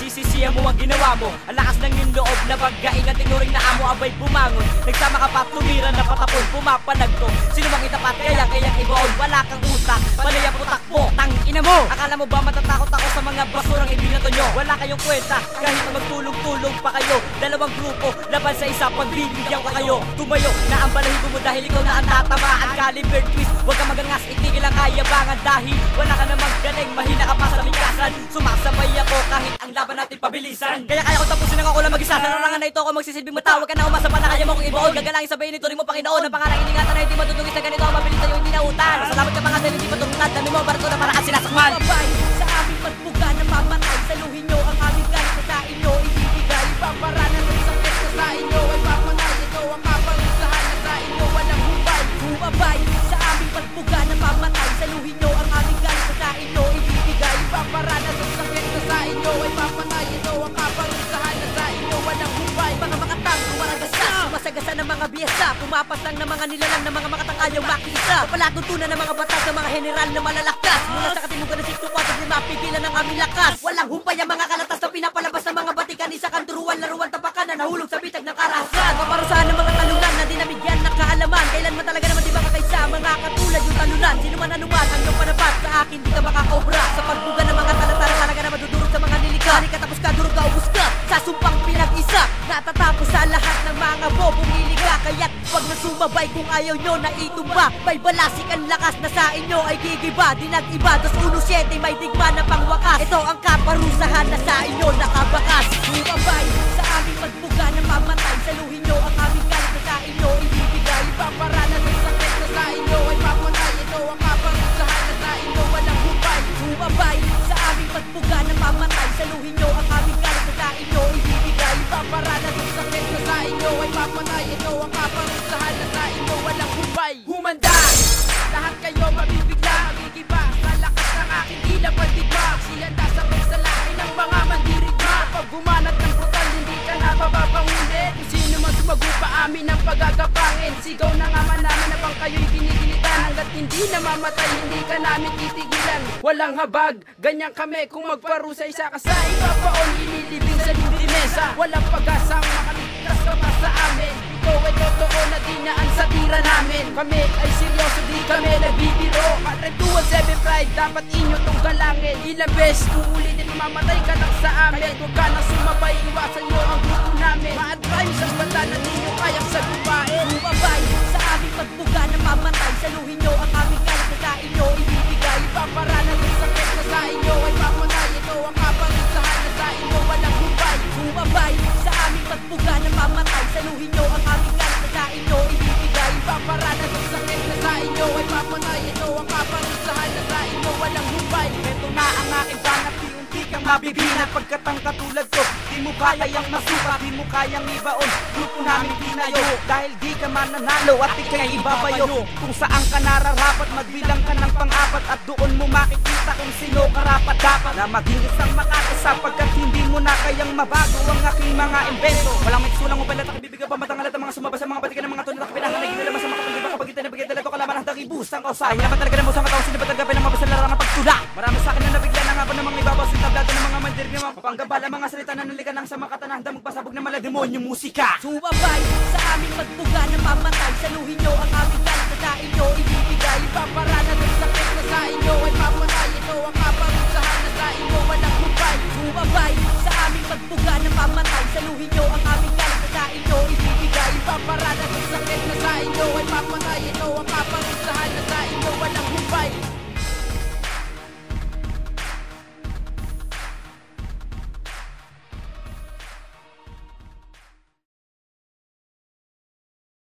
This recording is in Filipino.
pagsisisihan mo ang ginawa mo. Ang lakas ng iyong loob na paggaing at tinuring na amo abay bumangon. Nagsama ka pa tumira na patapon, pumapanagto. Sino mang itapat kayang ibaon. Wala kang utak, panay ang putak mo, tang ina mo. Akala mo ba matatakot ako sa mga basurang ibinato nyo? Wala kayong kwenta, kahit na magtulong-tulong pa kayo. Dalawang grupo, laban sa isa, pagbibigyan ko kayo. Tumayo na ang balahibo mo dahil ikaw na ang tatamaan. Caliber twist, huwag ka magangas, itigil ang kayabangan. Dahil wala ka namang galing, mahina ka pa sa bigkasan. Sumasabay ako kahit ang laban natin pabilisan. Kaya ko tapusin ang ako lang mag-isa. Sa larangan na ito ako magsisilbing matawag ka na umasa pa na kaya mo kong ibaon. Gagalangin sabayin ito rin mo Panginoon. Ang pangalang iningatan na hindi matutugis sa ganito. Mabilis sa'yo hindi nautan. Salamat ka pa nga dahil hindi matutulad. Dami mo barato na paraan sinasakman. Babay sa aming pagbuga na mamatay. Saluhin nyo ang aming galit sa inyo. Ibibigay paparanan ng sakit na sa inyo. Ay papanay ito ang kaparusahan na sa inyo. Walang hubay. Babay sa aming pagbuga na mamatay. Saluhin nyo ang aming galit sa inyo. Ibibigay paparanan ng sakit na sa inyo. Ay papanay ito ang kaparusahan na sa inyo. Walang hubay. Mga makatang, maragasa, masagasa ng mga biyesa. Pumapas lang ng mga nilalang ng mga makatang ayaw makita. Papalatuntunan ng mga batas ng mga general na malalakas. Mula sa katimugan ng 6 to 4, di mapigilan ang aming lakas. Walang humpay ang mga kalatas na pinapalabas ng mga batikan. Isa kang turuan, laruan, tapakan na nahulog sa bitag ng karahasan. Paparusahan ng mga talunan na dinamigyan ng kaalaman. Kailan man talaga naman di ba katay sa mga katulad yung talunan. Sino man anuman ang iyong panapat, sa akin di ka makakaobra. Sa pagbuga ng mga talatara talaga na madudurog sa mga nilikha. Halika tapos ka, durog ka, ubus ka. Sa sumpang pinag-isa, natatapos sa lahat ng mga bobong iliga. Kaya't wag na sumabay kung ayaw nyo na itumba. May balasik ang lakas na sa inyo ay gigiba. Di nag-iba, 217 may digma na pangwakas. Ito ang kaparusahan na sa inyo nakabakas. Sumabay sa aming pagbuga na mamatay. Saluhin nyo ang aming galit na sa inyo. Ibibigay paparanan ng sakit na sa inyo. Ay papanay ito ang kaparusahan na sa inyo. Walang hubay. Sumabay sa aming pagbuga na mamatay. Saluhin nyo ang aming galit na sa inyo. Ibibigay paparanan ng sakit na sa inyo. Ay papanay ito ang kaparusahan na sa inyo. Walang hubay. Humanda! Lahat kayo mabibigla, magigiba sa lakas ng aking ilang pandigma. Sihanda sa pagsalain ng mga mandirigma. Pag bumanat ng brutal, hindi ka na mapapangulit. Kung sino man sumagupa amin ang pagagapangin. Sigaw na nga man namin habang kayo'y ginigilitan. Hanggat hindi namamatay, hindi ka namin titigilan. Walang habag, ganyan kami kung magparusay sa kasa. Ipapaon, ililibing sa limesa. Walang pag-asang makaligtas ka pa sa amin. Ito ay totoo na dinaan sa tira namin. Kami ay seryoso, di kami nagbibiro. Katry 217 pride, dapat inyo tong galangin. Ilang beses uulitin, mamatay ka lang sa amin. Huwag ka nang sumabay, iwasan nyo ang grupo namin. Ma-advise ang banda na di nyo kayang sagupain. Bumabay sa aming pagbuga na mamatay. Saluhin nyo ang aming galit na sa inyo. Ibibigay paparanan ng sakit na sa inyo. Ay papanay ito ang kaparusahan na sa inyo. Walang hubay. Bumabay sa aming pagbuga na mamatay. Saluhin nyo ang aming galit na sa inyo. Ibibigay paparanan ng sakit na sa inyo. Ay papanay ito ang kaparusahan na sa inyo. Walang hubay. Ito na ang aking banat, di kang mabibina. Pagkat ang katulad ko, di mo kayang masuka, di mo kayang ibaon. Grupo namin tinayo, dahil di ka mananalo at ikay ibabayo. Kung saan ka nararapat, magbilang ka ng pang-apat. At doon mo makikita kung sino karapat dapat na maging isang makata. Sapagkat hindi mo na kayang mabago ang aking mga invento. Walang may sulang mo pala, takibibigay pa matangalat ang mga sumabas sa mga batikan ng mga tunay na kapinahan. Naging sa mga kapag-iba kapag ito na bigay ko kalaman ang tagibusang kausay. Naman talaga na mo sa katawang sinibatagapin ng mabasa larang ng pagtula. Marami sa akin na nabigla ng habang ng mga ibabaw sa tablado ng mga mandir ng mga papanggabala. Mga salita na nalikan ng sa mga katanahanda magpasabog ng malademonyong musika. Sumabay sa aming pagbuga na mamatay. Saluhin nyo ang aming galit na sa inyo. Ibibigay paparanan ng sakit na sa inyo. Ay papanay ito ang kaparusahan na sa inyo.